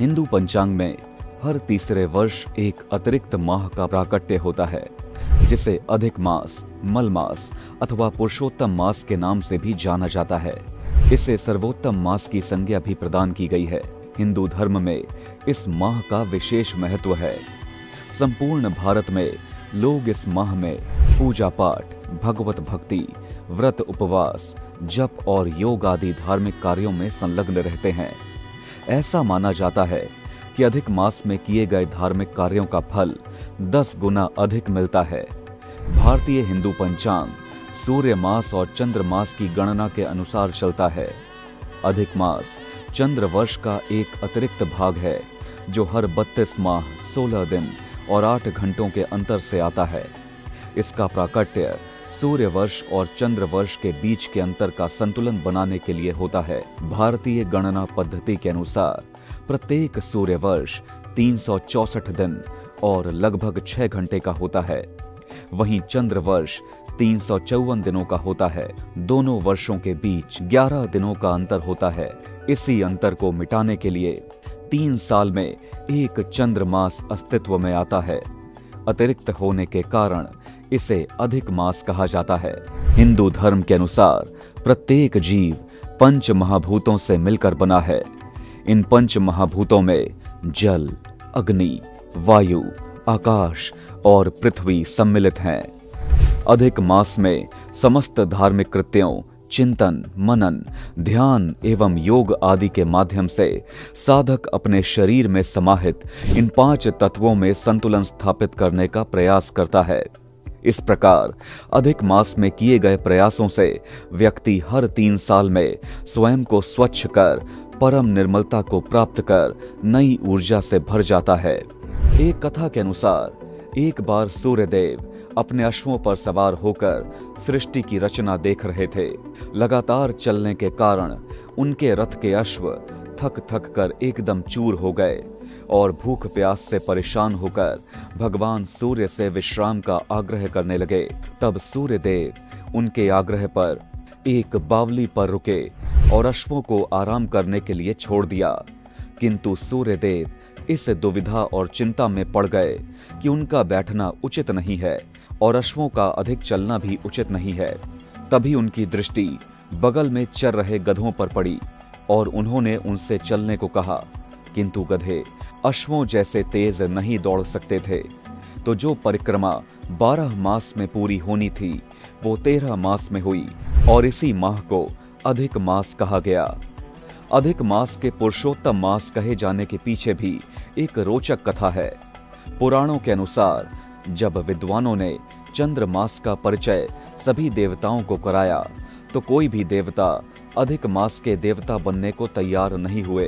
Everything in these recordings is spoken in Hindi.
हिंदू पंचांग में हर तीसरे वर्ष एक अतिरिक्त माह का प्राकट्य होता है, जिसे अधिक मास, मल मास अथवा पुरुषोत्तम मास के नाम से भी जाना जाता है। इसे सर्वोत्तम मास की संज्ञा भी प्रदान की गई है। हिंदू धर्म में इस माह का विशेष महत्व है। संपूर्ण भारत में लोग इस माह में पूजा पाठ, भगवत भक्ति, व्रत उपवास, जप और योग आदि धार्मिक कार्यों में संलग्न रहते हैं। ऐसा माना जाता है कि अधिक मास में किए गए धार्मिक कार्यों का फल 10 गुना अधिक मिलता है। भारतीय हिंदू पंचांग सूर्य मास और चंद्र मास की गणना के अनुसार चलता है। अधिक मास चंद्र वर्ष का एक अतिरिक्त भाग है, जो हर 32 माह, 16 दिन और 8 घंटों के अंतर से आता है। इसका प्राकट्य सूर्य वर्ष और चंद्र वर्ष के बीच के अंतर का संतुलन बनाने के लिए होता है। भारतीय गणना पद्धति के अनुसार प्रत्येक सूर्य वर्ष 364 दिन और लगभग 6 घंटे का होता है। वहीं चंद्र वर्ष 354 दिनों का होता है। दोनों वर्षों के बीच 11 दिनों का अंतर होता है। इसी अंतर को मिटाने के लिए 3 साल में एक चंद्र मास अस्तित्व में आता है। अतिरिक्त होने के कारण इसे अधिक मास कहा जाता है। हिंदू धर्म के अनुसार प्रत्येक जीव 5 महाभूतों से मिलकर बना है। इन 5 महाभूतों में जल, अग्नि, वायु, आकाश और पृथ्वी सम्मिलित हैं। अधिक मास में समस्त धार्मिक कृत्यों, चिंतन, मनन, ध्यान एवं योग आदि के माध्यम से साधक अपने शरीर में समाहित इन 5 तत्वों में संतुलन स्थापित करने का प्रयास करता है। इस प्रकार अधिक मास में किए गए प्रयासों से व्यक्ति हर 3 साल में स्वयं को स्वच्छ कर परम निर्मलता को प्राप्त कर नई ऊर्जा से भर जाता है। एक कथा के अनुसार एक बार सूर्यदेव अपने अश्वों पर सवार होकर सृष्टि की रचना देख रहे थे। लगातार चलने के कारण उनके रथ के अश्व थक थक कर एकदम चूर हो गए और भूख प्यास से परेशान होकर भगवान सूर्य से विश्राम का आग्रह करने लगे। तब सूर्यदेव उनके आग्रह पर एक बावली पर रुके और अश्वों को आराम करने के लिए छोड़ दिया। किंतु सूर्यदेव इस दुविधा और चिंता में पड़ गए कि उनका बैठना उचित नहीं है और अश्वों का अधिक चलना भी उचित नहीं है। तभी उनकी दृष्टि बगल में चर रहे गधों पर पड़ी और उन्होंने उनसे चलने को कहा, किंतु गधे अश्वों जैसे तेज नहीं दौड़ सकते थे। तो जो परिक्रमा 12 मास में पूरी होनी थी, वो 13 मास में हुई और इसी माह को अधिक मास कहा गया। अधिक मास के पुरुषोत्तम मास कहे जाने के पीछे भी एक रोचक कथा है। पुराणों के अनुसार जब विद्वानों ने चंद्र मास का परिचय सभी देवताओं को कराया, तो कोई भी देवता अधिक मास के देवता बनने को तैयार नहीं हुए।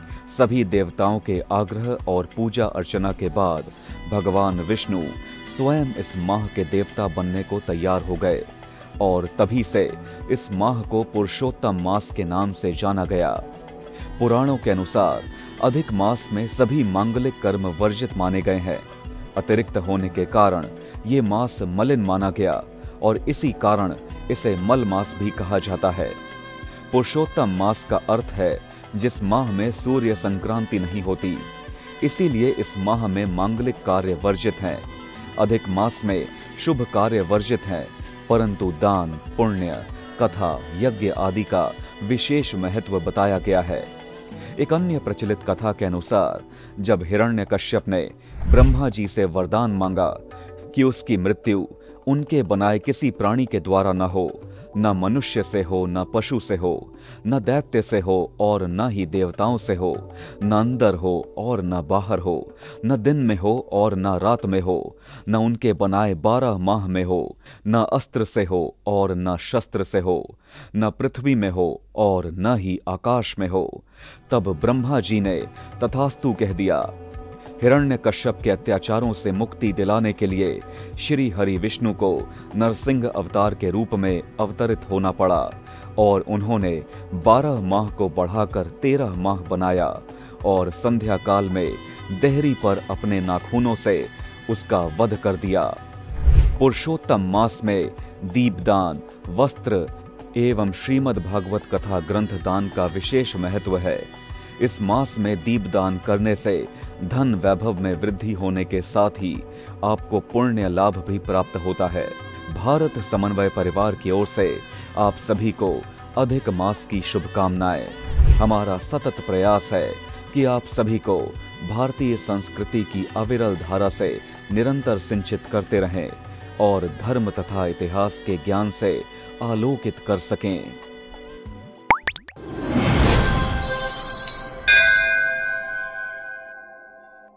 सभी देवताओं के आग्रह और पूजा अर्चना के बाद भगवान विष्णु स्वयं इस माह के देवता बनने को तैयार हो गए और तभी से इस माह को पुरुषोत्तम मास के नाम से जाना गया। पुराणों के अनुसार अधिक मास में सभी मांगलिक कर्म वर्जित माने गए हैं। अतिरिक्त होने के कारण ये मास मलिन माना गया और इसी कारण इसे मल मास भी कहा जाता है। पुरुषोत्तम मास का अर्थ है जिस माह में सूर्य संक्रांति नहीं होती, इसीलिए इस माह में मांगलिक कार्य वर्जित हैं। अधिक मास में शुभ कार्य वर्जित हैं, परंतु दान, पुण्य, कथा, यज्ञ आदि का विशेष महत्व बताया गया है। एक अन्य प्रचलित कथा के अनुसार जब हिरण्यकश्यप ने ब्रह्मा जी से वरदान मांगा कि उसकी मृत्यु उनके बनाए किसी प्राणी के द्वारा न हो, न मनुष्य से हो, न पशु से हो, न दैत्य से हो और न ही देवताओं से हो, न अंदर हो और न बाहर हो, न दिन में हो और न रात में हो, न उनके बनाए 12 माह में हो, न अस्त्र से हो और न शस्त्र से हो, न पृथ्वी में हो और न ही आकाश में हो, तब ब्रह्मा जी ने तथास्तु कह दिया। हिरण्यकश्यप के अत्याचारों से मुक्ति दिलाने के लिए श्री हरि विष्णु को नरसिंह अवतार के रूप में अवतरित होना पड़ा और उन्होंने 12 माह को बढ़ाकर 13 माह बनाया और संध्या काल में देहरी पर अपने नाखूनों से उसका वध कर दिया। पुरुषोत्तम मास में दीपदान, वस्त्र एवं श्रीमद् भागवत कथा ग्रंथ दान का विशेष महत्व है। इस मास में दीपदान करने से धन वैभव में वृद्धि होने के साथ ही आपको पुण्य लाभ भी प्राप्त होता है। भारत समन्वय परिवार की ओर से आप सभी को अधिक मास की शुभकामनाएं। हमारा सतत प्रयास है कि आप सभी को भारतीय संस्कृति की अविरल धारा से निरंतर सिंचित करते रहें और धर्म तथा इतिहास के ज्ञान से आलोकित कर सकें।